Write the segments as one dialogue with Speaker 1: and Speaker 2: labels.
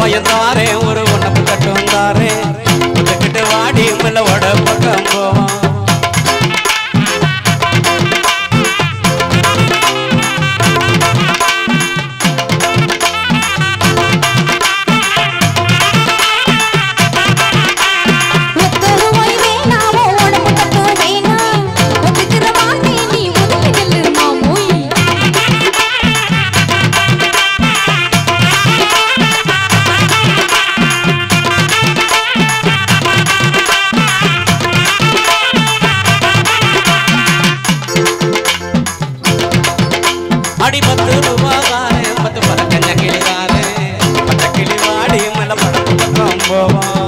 Speaker 1: பயந்தாரே ஒரு ஒண்ணு கட்டு வந்தாரே ஒட்டுக்கிட்டு வாடி மெல்லவோட பக்கம் போவான் அடி 10 ரூபாய் 10 பறக்கஞ்ச கிளிதாரே பட்ட கிளி வாடி மேல பறக்க பக்கம் போவான்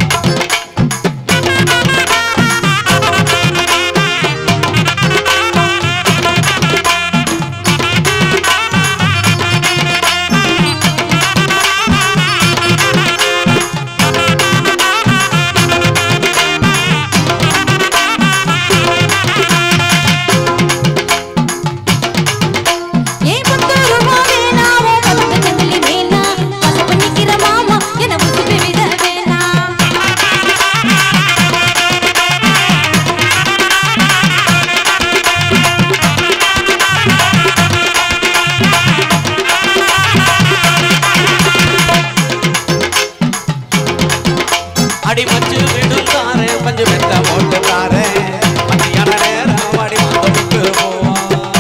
Speaker 1: அடி மச்சு விடும் தாரே பஞ்சு மெத்த போட்டு தாரே மத்தியான நேரம் அடி மாதத்துக்கு போவான்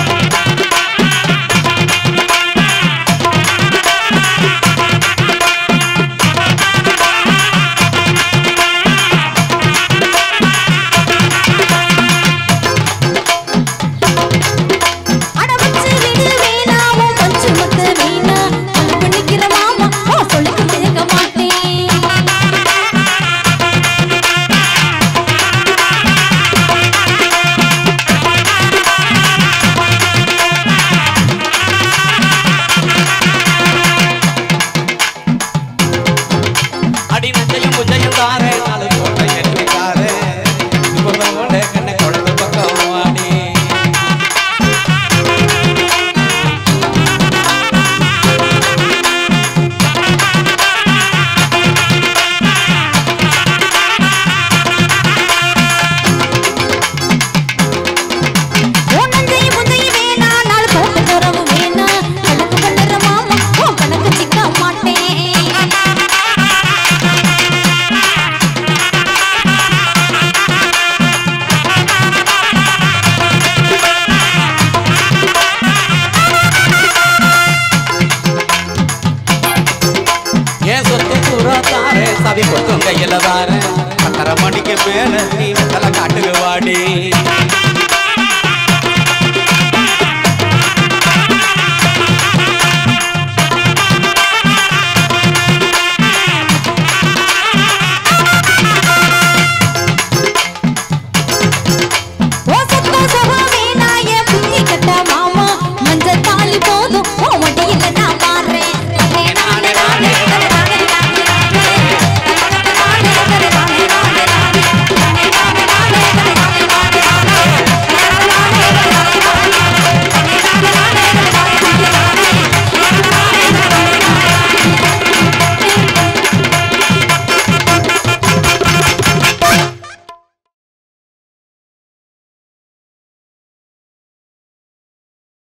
Speaker 1: அடி நஞ்சையும் புஞ்சையும் தாரே நாலு கோட்டை எட்டி தாரே கொண்டே கண்ணை குழந்தை பக்கம் வாடி ஏன் சொத்து பூரா தாரே சாவி கொத்தும் கையில தாரே